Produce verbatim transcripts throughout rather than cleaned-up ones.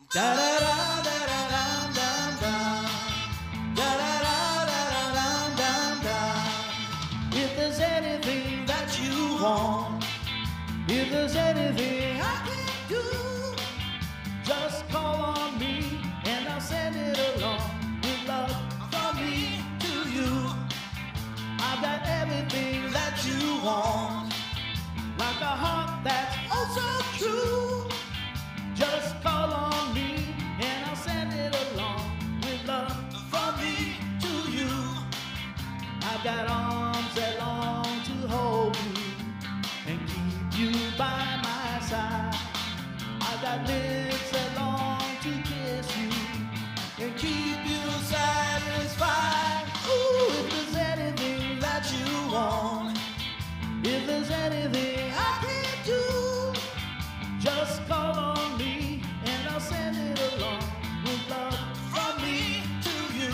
Da da da da da da da da. Da da da da da da da. If there's anything that you want, if there's anything I can do, just call on me and I'll send it along with love from me to you. I've got everything that you want, like a heart that's oh so true. Just call on me and I'll send it along with love from me to you. I've got arms that long to hold you and keep you by my side. I've got lips that long to kiss you and keep you satisfied. Ooh, if there's anything that you want, if there's anything I can do, just call on me and I'll send it along with love from me to you.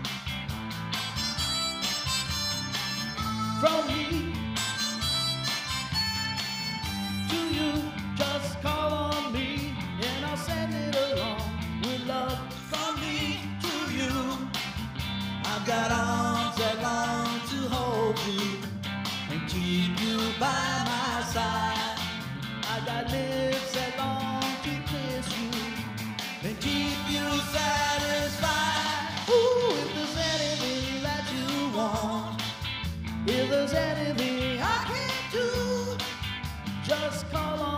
From me to you, just call on me and I'll send it along with love from me to you. I've got arms that long to hold you and keep you by my side. I've got lips that long to kiss you and keep you satisfied. Ooh, if there's anything that you want, if there's anything I can do, just call on